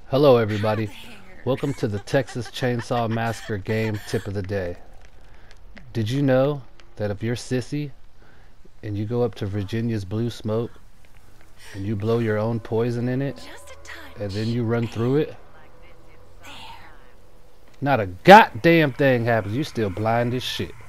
Hello everybody, welcome to the Texas Chainsaw Massacre game tip of the day. Did you know that if you're sissy and you go up to Virginia's blue smoke and you blow your own poison in it and then you run through it, not a goddamn thing happens, you still blind as shit.